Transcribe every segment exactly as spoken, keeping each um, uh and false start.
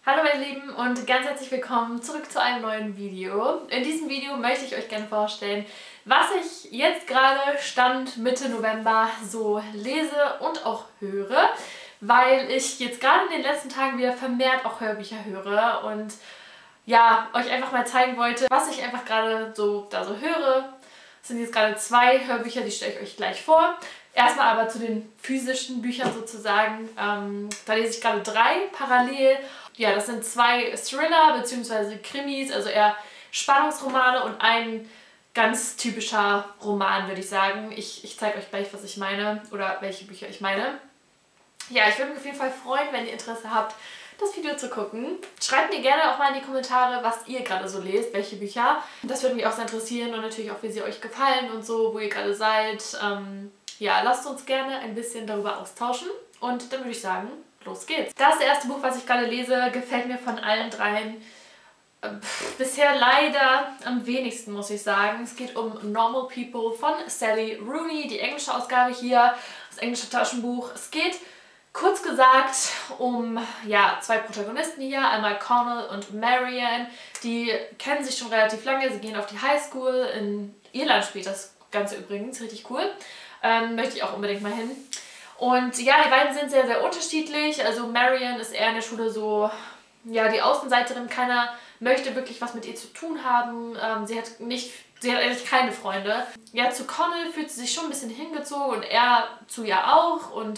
Hallo meine Lieben und ganz herzlich willkommen zurück zu einem neuen Video. In diesem Video möchte ich euch gerne vorstellen, was ich jetzt gerade Stand Mitte November so lese und auch höre, weil ich jetzt gerade in den letzten Tagen wieder vermehrt auch Hörbücher höre und ja, euch einfach mal zeigen wollte, was ich einfach gerade so da so höre. Es sind jetzt gerade zwei Hörbücher, die stelle ich euch gleich vor. Erstmal aber zu den physischen Büchern sozusagen. Ähm, da lese ich gerade drei parallel. Ja, das sind zwei Thriller bzw. Krimis, also eher Spannungsromane und ein ganz typischer Roman, würde ich sagen. Ich, ich zeige euch gleich, was ich meine oder welche Bücher ich meine. Ja, ich würde mich auf jeden Fall freuen, wenn ihr Interesse habt, das Video zu gucken. Schreibt mir gerne auch mal in die Kommentare, was ihr gerade so lest, welche Bücher. Das würde mich auch sehr interessieren und natürlich auch, wie sie euch gefallen und so, wo ihr gerade seid. Ähm, ja, lasst uns gerne ein bisschen darüber austauschen und dann würde ich sagen, los geht's. Das erste Buch, was ich gerade lese, gefällt mir von allen dreien äh, bisher leider am wenigsten, muss ich sagen. Es geht um Normal People von Sally Rooney, die englische Ausgabe hier, das englische Taschenbuch. Es geht kurz gesagt um ja, zwei Protagonisten hier, einmal Connell und Marianne. Die kennen sich schon relativ lange, sie gehen auf die Highschool. In Irland spielt das Ganze übrigens, richtig cool. Ähm, möchte ich auch unbedingt mal hin. Und ja, die beiden sind sehr, sehr unterschiedlich. Also Marianne ist eher in der Schule so, ja, die Außenseiterin. Keiner möchte wirklich was mit ihr zu tun haben. Ähm, sie hat nicht, sie hat eigentlich keine Freunde. Ja, zu Connell fühlt sie sich schon ein bisschen hingezogen und er zu ihr auch. Und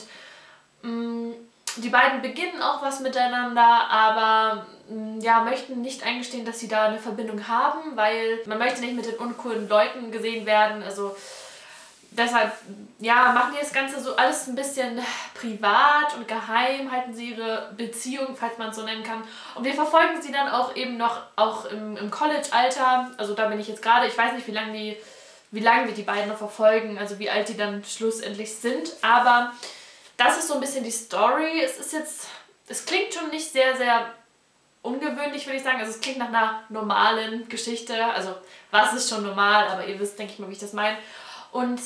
mh, die beiden beginnen auch was miteinander, aber mh, ja, möchten nicht eingestehen, dass sie da eine Verbindung haben, weil man möchte nicht mit den uncoolen Leuten gesehen werden. Also deshalb, ja, machen die das Ganze so alles ein bisschen privat und geheim, halten sie ihre Beziehung, falls man es so nennen kann. Und wir verfolgen sie dann auch eben noch auch im, im College-Alter. Also da bin ich jetzt gerade, ich weiß nicht, wie lange die, wie lange wir die beiden noch verfolgen, also wie alt die dann schlussendlich sind. Aber das ist so ein bisschen die Story. Es ist jetzt, es klingt schon nicht sehr, sehr ungewöhnlich, würde ich sagen. Also es klingt nach einer normalen Geschichte. Also was ist schon normal, aber ihr wisst, denke ich mal, wie ich das meine. Und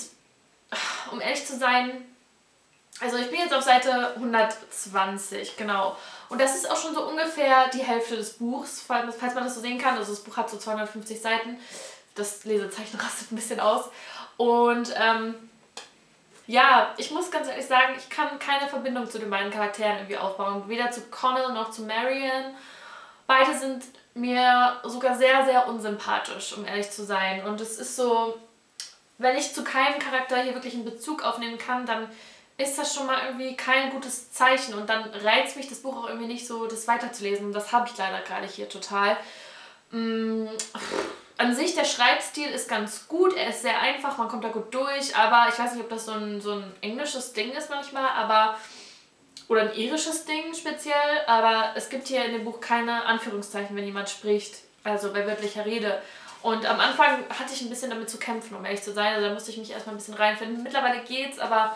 um ehrlich zu sein, also ich bin jetzt auf Seite hundertzwanzig, genau. Und das ist auch schon so ungefähr die Hälfte des Buchs, falls man das so sehen kann. Also das Buch hat so zweihundertfünfzig Seiten. Das Lesezeichen rastet ein bisschen aus. Und ähm, ja, ich muss ganz ehrlich sagen, ich kann keine Verbindung zu den beiden Charakteren irgendwie aufbauen. Weder zu Connell noch zu Marianne. Beide sind mir sogar sehr, sehr unsympathisch, um ehrlich zu sein. Und es ist so, wenn ich zu keinem Charakter hier wirklich einen Bezug aufnehmen kann, dann ist das schon mal irgendwie kein gutes Zeichen und dann reizt mich das Buch auch irgendwie nicht so, das weiterzulesen. Und das habe ich leider gerade hier total. Mm, an sich, der Schreibstil ist ganz gut, er ist sehr einfach, man kommt da gut durch, aber ich weiß nicht, ob das so ein, so ein englisches Ding ist manchmal, aber oder ein irisches Ding speziell, aber es gibt hier in dem Buch keine Anführungszeichen, wenn jemand spricht, also bei wörtlicher Rede. Und am Anfang hatte ich ein bisschen damit zu kämpfen, um ehrlich zu sein. Also da musste ich mich erstmal ein bisschen reinfinden. Mittlerweile geht's, aber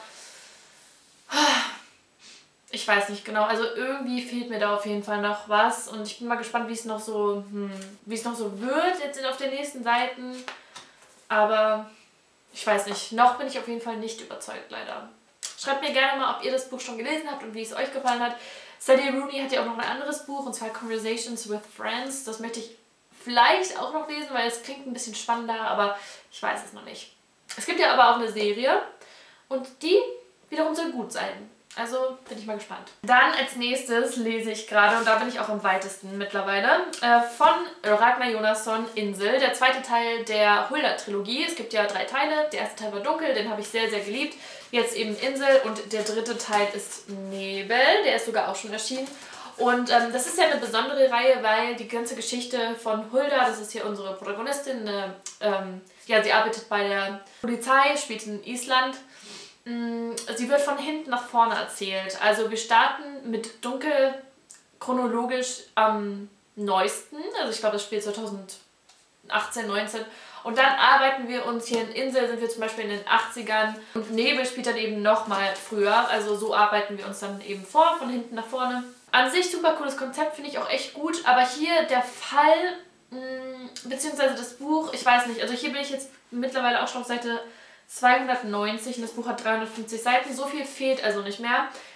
ich weiß nicht genau. Also irgendwie fehlt mir da auf jeden Fall noch was. Und ich bin mal gespannt, wie es noch so, hm, wie es noch so wird jetzt auf den nächsten Seiten. Aber ich weiß nicht. Noch bin ich auf jeden Fall nicht überzeugt, leider. Schreibt mir gerne mal, ob ihr das Buch schon gelesen habt und wie es euch gefallen hat. Sally Rooney hat ja auch noch ein anderes Buch, und zwar Conversations with Friends. Das möchte ich vielleicht auch noch lesen, weil es klingt ein bisschen spannender, aber ich weiß es noch nicht. Es gibt ja aber auch eine Serie und die wiederum soll gut sein. Also bin ich mal gespannt. Dann als nächstes lese ich gerade, und da bin ich auch am weitesten mittlerweile, äh, von Ragnar Jonasson, Insel, der zweite Teil der Hulda-Trilogie. Es gibt ja drei Teile. Der erste Teil war Dunkel, den habe ich sehr, sehr geliebt. Jetzt eben Insel, und der dritte Teil ist Nebel. Der ist sogar auch schon erschienen. Und ähm, das ist ja eine besondere Reihe, weil die ganze Geschichte von Hulda, das ist hier unsere Protagonistin, eine, ähm, ja, sie arbeitet bei der Polizei, spielt in Island. Ähm, sie wird von hinten nach vorne erzählt. Also wir starten mit Dunkel chronologisch am neuesten, also ich glaube, das spielt zweitausendachtzehn, neunzehn. Und dann arbeiten wir uns hier in Insel, sind wir zum Beispiel in den achtzigern. Und Nebel spielt dann eben nochmal früher, also so arbeiten wir uns dann eben vor, von hinten nach vorne. An sich super cooles Konzept, finde ich auch echt gut, aber hier der Fall, mh, beziehungsweise das Buch, ich weiß nicht, also hier bin ich jetzt mittlerweile auch schon auf Seite zweihundertneunzig und das Buch hat dreihundertfünfzig Seiten, so viel fehlt also nicht mehr.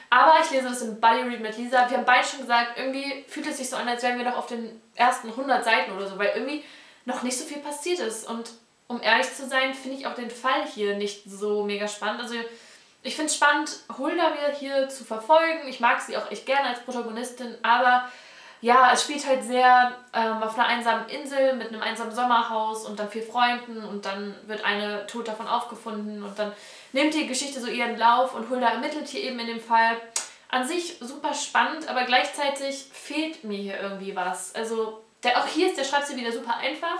Aber ich lese das im Buddy Read mit Lisa. Wir haben beide schon gesagt, irgendwie fühlt es sich so an, als wären wir noch auf den ersten hundert Seiten oder so, weil irgendwie noch nicht so viel passiert ist. Und um ehrlich zu sein, finde ich auch den Fall hier nicht so mega spannend. Also ich finde es spannend, Hulda wieder hier zu verfolgen. Ich mag sie auch echt gerne als Protagonistin, aber ja, es spielt halt sehr ähm, auf einer einsamen Insel mit einem einsamen Sommerhaus und dann vier Freunden und dann wird eine tot davon aufgefunden und dann nimmt die Geschichte so ihren Lauf und Hulda ermittelt hier eben in dem Fall. An sich super spannend, aber gleichzeitig fehlt mir hier irgendwie was. Also der, auch hier ist der Schreibstil wieder super einfach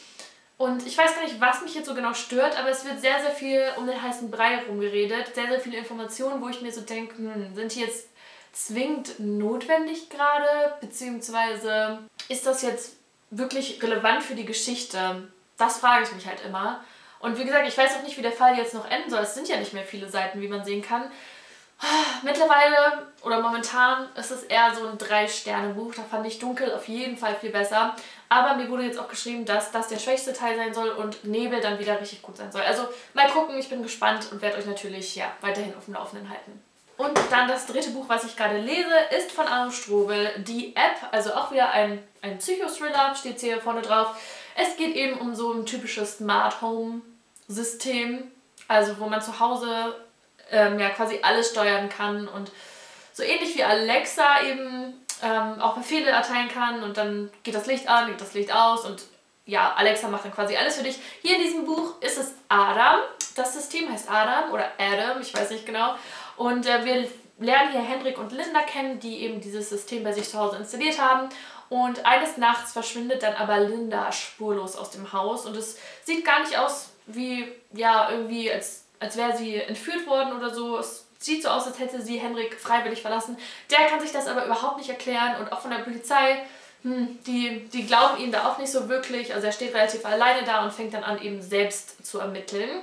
und ich weiß gar nicht, was mich jetzt so genau stört, aber es wird sehr, sehr viel um den heißen Brei herumgeredet, sehr, sehr viele Informationen, wo ich mir so denke, hm, sind die jetzt zwingend notwendig gerade, beziehungsweise ist das jetzt wirklich relevant für die Geschichte? Das frage ich mich halt immer. Und wie gesagt, ich weiß auch nicht, wie der Fall jetzt noch enden soll. Es sind ja nicht mehr viele Seiten, wie man sehen kann. Mittlerweile oder momentan ist es eher so ein Drei-Sterne-Buch. Da fand ich Dunkel auf jeden Fall viel besser. Aber mir wurde jetzt auch geschrieben, dass das der schwächste Teil sein soll und Nebel dann wieder richtig gut sein soll. Also mal gucken, ich bin gespannt und werde euch natürlich ja, weiterhin auf dem Laufenden halten. Und dann das dritte Buch, was ich gerade lese, ist von Arno Strobel, Die App, also auch wieder ein, ein Psychothriller, steht hier vorne drauf. Es geht eben um so ein typisches Smart Home System, also wo man zu Hause ähm, ja quasi alles steuern kann und so ähnlich wie Alexa eben ähm, auch Befehle erteilen kann und dann geht das Licht an, geht das Licht aus und ja, Alexa macht dann quasi alles für dich. Hier in diesem Buch ist es Adam, das System heißt Adam oder Adam, ich weiß nicht genau. Und äh, wir lernen hier Henrik und Linda kennen, die eben dieses System bei sich zu Hause installiert haben. Und eines Nachts verschwindet dann aber Linda spurlos aus dem Haus. Und es sieht gar nicht aus wie, ja, irgendwie, als, als wäre sie entführt worden oder so. Es sieht so aus, als hätte sie Henrik freiwillig verlassen. Der kann sich das aber überhaupt nicht erklären. Und auch von der Polizei, hm, die, die glauben ihm da auch nicht so wirklich. Also er steht relativ alleine da und fängt dann an, eben selbst zu ermitteln.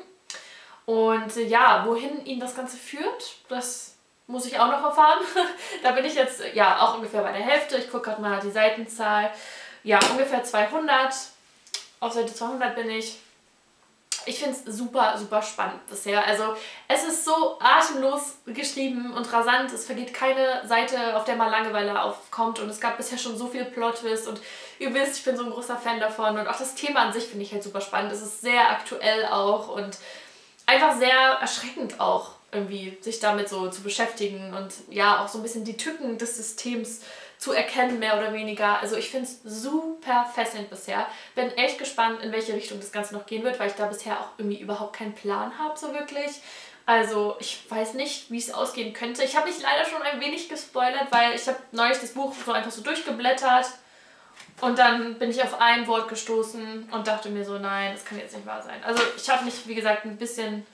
Und ja, wohin ihn das Ganze führt, das muss ich auch noch erfahren. Da bin ich jetzt ja auch ungefähr bei der Hälfte. Ich gucke gerade mal die Seitenzahl. Ja, ungefähr zweihundert. Auf Seite zweihundert bin ich. Ich finde es super, super spannend bisher. Also es ist so atemlos geschrieben und rasant. Es vergeht keine Seite, auf der mal Langeweile aufkommt. Und es gab bisher schon so viele Plot-Twists. Und ihr wisst, ich bin so ein großer Fan davon. Und auch das Thema an sich finde ich halt super spannend. Es ist sehr aktuell auch und einfach sehr erschreckend auch irgendwie, sich damit so zu beschäftigen und ja, auch so ein bisschen die Tücken des Systems zu erkennen, mehr oder weniger. Also ich finde es super fesselnd bisher. Bin echt gespannt, in welche Richtung das Ganze noch gehen wird, weil ich da bisher auch irgendwie überhaupt keinen Plan habe, so wirklich. Also ich weiß nicht, wie es ausgehen könnte. Ich habe mich leider schon ein wenig gespoilert, weil ich habe neulich das Buch so einfach so durchgeblättert und dann bin ich auf ein Wort gestoßen und dachte mir so, nein, das kann jetzt nicht wahr sein. Also ich habe mich, wie gesagt, ein bisschen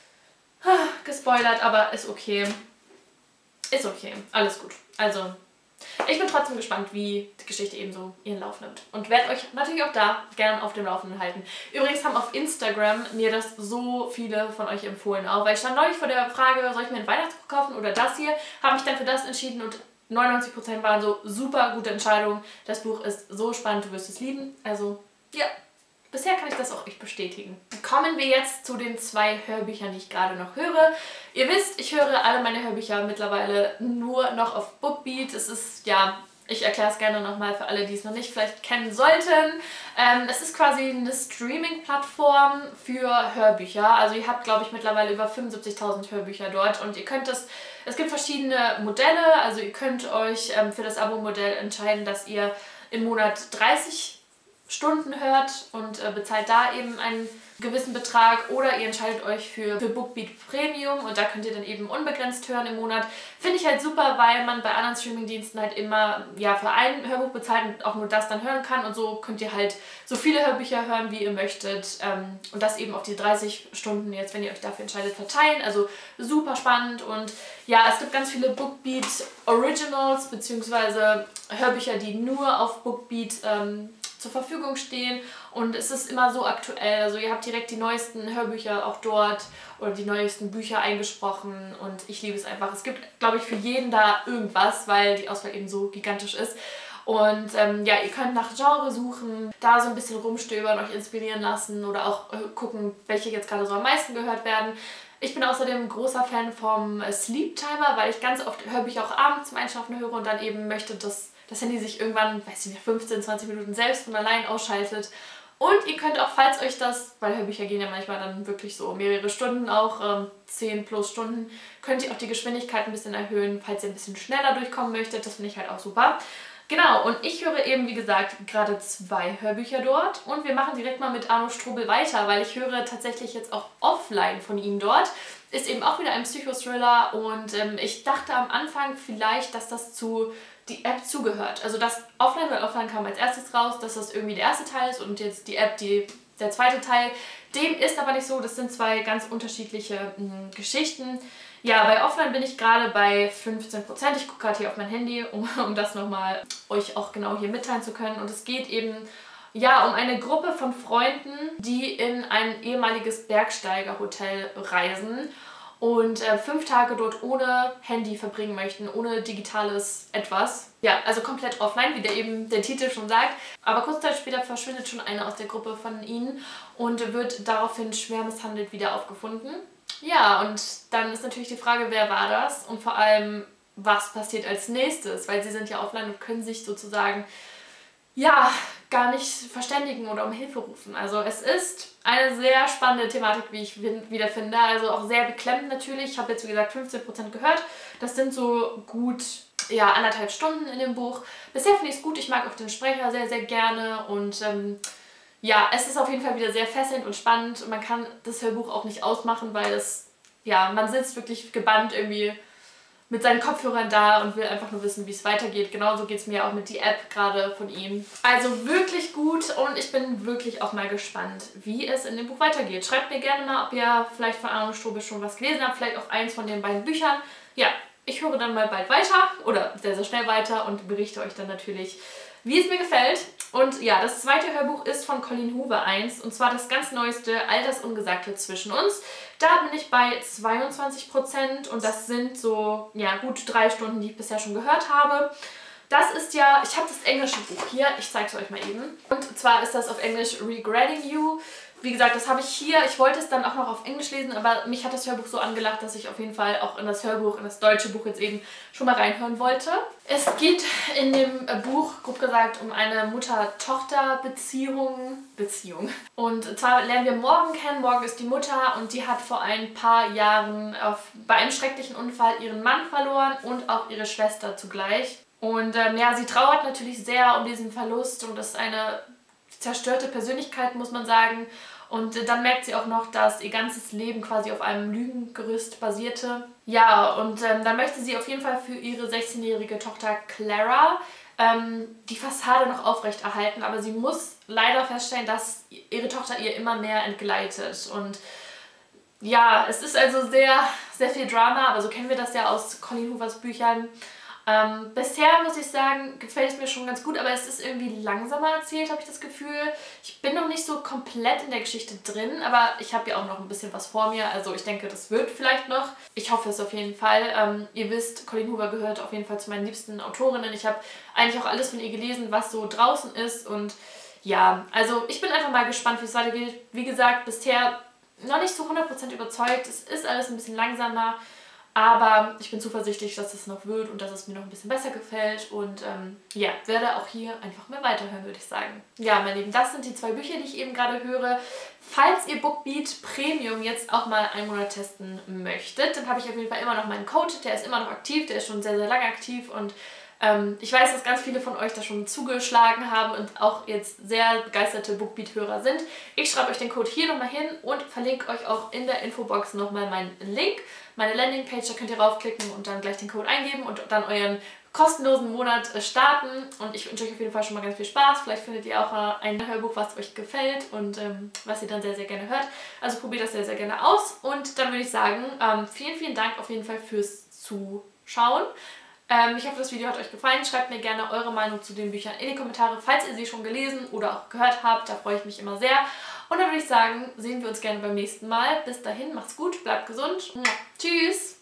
gespoilert, aber ist okay. Ist okay, alles gut. Also ich bin trotzdem gespannt, wie die Geschichte eben so ihren Lauf nimmt. Und werde euch natürlich auch da gerne auf dem Laufenden halten. Übrigens haben auf Instagram mir das so viele von euch empfohlen, auch weil ich stand neulich vor der Frage, soll ich mir ein Weihnachtsbuch kaufen oder das hier, habe mich dann für das entschieden und neunundneunzig Prozent waren so super gute Entscheidungen. Das Buch ist so spannend, du wirst es lieben. Also ja, bisher kann ich das auch echt bestätigen. Kommen wir jetzt zu den zwei Hörbüchern, die ich gerade noch höre. Ihr wisst, ich höre alle meine Hörbücher mittlerweile nur noch auf Bookbeat. Es ist, ja, ich erkläre es gerne nochmal für alle, die es noch nicht vielleicht kennen sollten. Ähm, es ist quasi eine Streaming-Plattform für Hörbücher. Also ihr habt, glaube ich, mittlerweile über fünfundsiebzigtausend Hörbücher dort und ihr könnt es, es gibt verschiedene Modelle. Also ihr könnt euch ähm, für das Abo-Modell entscheiden, dass ihr im Monat dreißig Stunden hört und äh, bezahlt da eben einen gewissen Betrag oder ihr entscheidet euch für, für Bookbeat Premium und da könnt ihr dann eben unbegrenzt hören im Monat. Finde ich halt super, weil man bei anderen Streamingdiensten halt immer ja, für ein Hörbuch bezahlt und auch nur das dann hören kann und so könnt ihr halt so viele Hörbücher hören, wie ihr möchtet ähm, und das eben auf die dreißig Stunden jetzt, wenn ihr euch dafür entscheidet, verteilen. Also super spannend und ja, es gibt ganz viele Bookbeat Originals bzw. Hörbücher, die nur auf Bookbeat ähm, zur Verfügung stehen und es ist immer so aktuell, also ihr habt direkt die neuesten Hörbücher auch dort oder die neuesten Bücher eingesprochen und ich liebe es einfach. Es gibt, glaube ich, für jeden da irgendwas, weil die Auswahl eben so gigantisch ist. Und ähm, ja, ihr könnt nach Genre suchen, da so ein bisschen rumstöbern, euch inspirieren lassen oder auch äh, gucken, welche jetzt gerade so am meisten gehört werden. Ich bin außerdem großer Fan vom Sleep Timer, weil ich ganz oft Hörbücher auch abends zum Einschlafen höre und dann eben möchte, dass das Handy sich irgendwann, weiß ich nicht, fünfzehn, zwanzig Minuten selbst von allein ausschaltet. Und ihr könnt auch, falls euch das, weil Hörbücher gehen ja manchmal dann wirklich so mehrere Stunden, auch ähm, zehn plus Stunden, könnt ihr auch die Geschwindigkeit ein bisschen erhöhen, falls ihr ein bisschen schneller durchkommen möchtet. Das finde ich halt auch super. Genau, und ich höre eben, wie gesagt, gerade zwei Hörbücher dort und wir machen direkt mal mit Arno Strobel weiter, weil ich höre tatsächlich jetzt auch offline von ihm dort. Ist eben auch wieder ein Psychothriller und ähm, ich dachte am Anfang vielleicht, dass das zu die App zugehört. Also das Offline, weil Offline kam als erstes raus, dass das irgendwie der erste Teil ist und jetzt die App die, der zweite Teil. Dem ist aber nicht so, das sind zwei ganz unterschiedliche mh, Geschichten. Ja, bei Offline bin ich gerade bei fünfzehn Prozent. Ich gucke gerade hier auf mein Handy, um, um das nochmal euch auch genau hier mitteilen zu können. Und es geht eben ja um eine Gruppe von Freunden, die in ein ehemaliges Bergsteigerhotel reisen und äh, fünf Tage dort ohne Handy verbringen möchten, ohne digitales etwas. Ja, also komplett offline, wie der eben der Titel schon sagt. Aber kurze Zeit später verschwindet schon eine aus der Gruppe von ihnen und wird daraufhin schwer misshandelt wieder aufgefunden. Ja, und dann ist natürlich die Frage, wer war das und vor allem, was passiert als nächstes, weil sie sind ja offline und können sich sozusagen, ja, gar nicht verständigen oder um Hilfe rufen. Also es ist eine sehr spannende Thematik, wie ich wieder finde, also auch sehr beklemmend natürlich. Ich habe jetzt, wie gesagt, fünfzehn Prozent gehört. Das sind so gut, ja, anderthalb Stunden in dem Buch. Bisher finde ich es gut, ich mag auch den Sprecher sehr, sehr gerne und ähm, ja, es ist auf jeden Fall wieder sehr fesselnd und spannend und man kann das Hörbuch auch nicht ausmachen, weil es, ja, man sitzt wirklich gebannt irgendwie mit seinen Kopfhörern da und will einfach nur wissen, wie es weitergeht. Genauso geht es mir auch mit die App gerade von ihm. Also wirklich gut und ich bin wirklich auch mal gespannt, wie es in dem Buch weitergeht. Schreibt mir gerne mal, ob ihr vielleicht von Arno Strobel schon was gelesen habt, vielleicht auch eins von den beiden Büchern. Ja, ich höre dann mal bald weiter oder sehr, sehr schnell weiter und berichte euch dann natürlich, wie es mir gefällt. Und ja, das zweite Hörbuch ist von Colleen Hoover eins und zwar das ganz neueste All das Ungesagte zwischen uns. Da bin ich bei zweiundzwanzig Prozent und das sind so, ja, gut drei Stunden, die ich bisher schon gehört habe. Das ist ja, ich habe das englische Buch hier, ich zeige es euch mal eben. Und zwar ist das auf Englisch Regretting You. Wie gesagt, das habe ich hier. Ich wollte es dann auch noch auf Englisch lesen, aber mich hat das Hörbuch so angelacht, dass ich auf jeden Fall auch in das Hörbuch, in das deutsche Buch jetzt eben schon mal reinhören wollte. Es geht in dem Buch, grob gesagt, um eine Mutter-Tochter-Beziehung. Beziehung. Und zwar lernen wir Morgan kennen. Morgan ist die Mutter und die hat vor ein paar Jahren auf, bei einem schrecklichen Unfall ihren Mann verloren und auch ihre Schwester zugleich. Und ähm, ja, sie trauert natürlich sehr um diesen Verlust und das ist eine zerstörte Persönlichkeit, muss man sagen. Und äh, dann merkt sie auch noch, dass ihr ganzes Leben quasi auf einem Lügengerüst basierte. Ja, und ähm, dann möchte sie auf jeden Fall für ihre sechzehnjährige Tochter Clara ähm, die Fassade noch aufrechterhalten. Aber sie muss leider feststellen, dass ihre Tochter ihr immer mehr entgleitet. Und ja, es ist also sehr, sehr viel Drama, aber so kennen wir das ja aus Colleen Hoovers Büchern. Ähm, bisher muss ich sagen, gefällt es mir schon ganz gut, aber es ist irgendwie langsamer erzählt, habe ich das Gefühl. Ich bin noch nicht so komplett in der Geschichte drin, aber ich habe ja auch noch ein bisschen was vor mir, also ich denke, das wird vielleicht noch. Ich hoffe es auf jeden Fall. Ähm, ihr wisst, Colleen Hoover gehört auf jeden Fall zu meinen liebsten Autorinnen. Ich habe eigentlich auch alles von ihr gelesen, was so draußen ist und ja, also ich bin einfach mal gespannt, wie es weitergeht. Wie gesagt, bisher noch nicht zu hundert Prozent überzeugt. Es ist alles ein bisschen langsamer. Aber ich bin zuversichtlich, dass es noch wird und dass es mir noch ein bisschen besser gefällt. Und ähm, ja, werde auch hier einfach mal weiterhören, würde ich sagen. Ja, meine Lieben, das sind die zwei Bücher, die ich eben gerade höre. Falls ihr Bookbeat Premium jetzt auch mal einen Monat testen möchtet, dann habe ich auf jeden Fall immer noch meinen Code. Der ist immer noch aktiv, der ist schon sehr, sehr lange aktiv. Und ähm, ich weiß, dass ganz viele von euch da schon zugeschlagen haben und auch jetzt sehr begeisterte Bookbeat-Hörer sind. Ich schreibe euch den Code hier nochmal hin und verlinke euch auch in der Infobox nochmal meinen Link. Meine Landingpage, da könnt ihr raufklicken und dann gleich den Code eingeben und dann euren kostenlosen Monat starten. Und ich wünsche euch auf jeden Fall schon mal ganz viel Spaß. Vielleicht findet ihr auch ein Hörbuch, was euch gefällt und ähm, was ihr dann sehr, sehr gerne hört. Also probiert das sehr, sehr gerne aus. Und dann würde ich sagen, ähm, vielen, vielen Dank auf jeden Fall fürs Zuschauen. Ähm, ich hoffe, das Video hat euch gefallen. Schreibt mir gerne eure Meinung zu den Büchern in die Kommentare, falls ihr sie schon gelesen oder auch gehört habt. Da freue ich mich immer sehr. Und dann würde ich sagen, sehen wir uns gerne beim nächsten Mal. Bis dahin, macht's gut, bleibt gesund. Tschüss!